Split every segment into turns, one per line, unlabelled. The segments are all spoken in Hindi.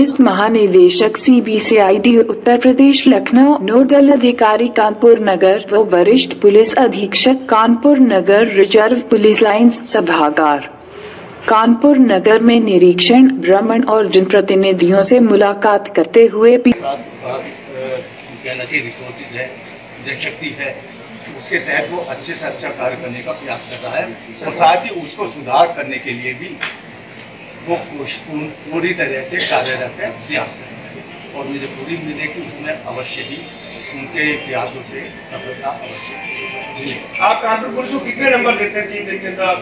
पुलिस महानिदेशक CBCID उत्तर प्रदेश लखनऊ, नोडल अधिकारी कानपुर नगर व वरिष्ठ पुलिस अधीक्षक Kanpur Nagar reserve police lines सभागार कानपुर नगर में निरीक्षण, भ्रमण और जनप्रतिनिधियों से मुलाकात करते हुए
रिसोर्सेज है, जनशक्ति है, उसके तहत वो अच्छे से अच्छा कार्य करने का प्रयास कर रहा है और साथ ही उसको सुधार करने के लिए भी वो पूरी तरह से कार्यरत है, प्रयास है और मुझे पूरी उम्मीद है कि उसमें अवश्य ही उनके प्रयासों से सफलता अवश्य मिलेगी।
आप कानपुर पुलिस को कितने नंबर देते हैं 3 दिन के अंदर?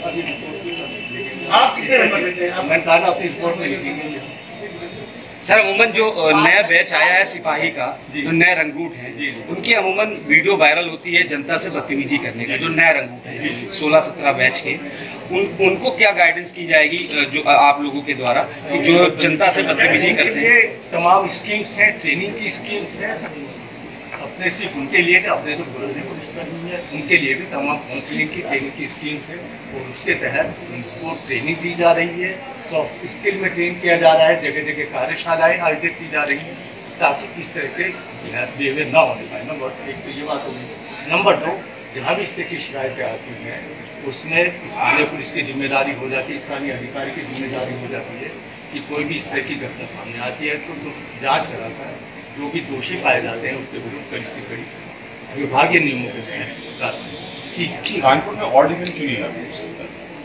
आप कितने नंबर देते हैं?
मैंने कहा था अपनी रिपोर्ट में लिखेंगे
सर। अमूमन जो नया बैच आया है सिपाही का, जो नए रंगरूट हैं, उनकी अमूमन वीडियो वायरल होती है जनता से बदतमीजी करने का, जो नया रंगरूट है 16-17 बैच के, उनको क्या गाइडेंस की जाएगी जो आप लोगों के द्वारा कि जो जनता से बदतमीजी करते हैं?
तमाम स्कीम्स हैं, ट्रेनिंग की स्कीम्स हैं, अपने सिर्फ उनके लिए नहीं, अपने जो पुलिस पुलिसकर्मी है उनके लिए भी तमाम काउंसलिंग की ट्रेनिंग की स्कीम्स है और उसके तहत उनको ट्रेनिंग दी जा रही है। सॉफ्ट स्किल में ट्रेन किया जा रहा है, जगह जगह कार्यशालाएं आयोजित की जा रही हैं ताकि इस तरह के बिहेवियर ना होने पाए। नंबर 1 तो ये बात होगी। नंबर 2, जहाँ भी इस तरह की शिकायतें आती हैं उसमें स्थानीय पुलिस की जिम्मेदारी हो जाती है, स्थानीय अधिकारी की जिम्मेदारी हो जाती है कि कोई भी इस तरह की घटना सामने आती है तो जाँच कराता है, जो भी दोषी पाए जाते हैं उसके विरुद्ध कड़ी से कड़ी विभागीय नियमों के तहत।
कानपुर में ऑर्डिनेंस क्यों नहीं लागू हो सकता?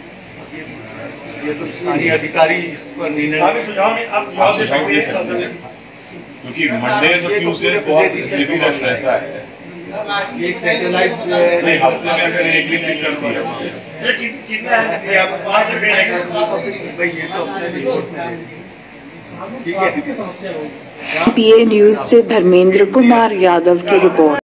ये तो स्थानीय अधिकारी इस पर निर्णय
क्योंकि मंडेज और ट्यूसडेज बहुत हेवी रश रहता है।
एक सेटेलाइट
नहीं, हफ्ते में अगर एक दिन भी कर दिया कितना है आप वहां से
भाई ये तो अपने रिपोर्ट में ठीक है।
PA न्यूज से धर्मेंद्र कुमार यादव की रिपोर्ट।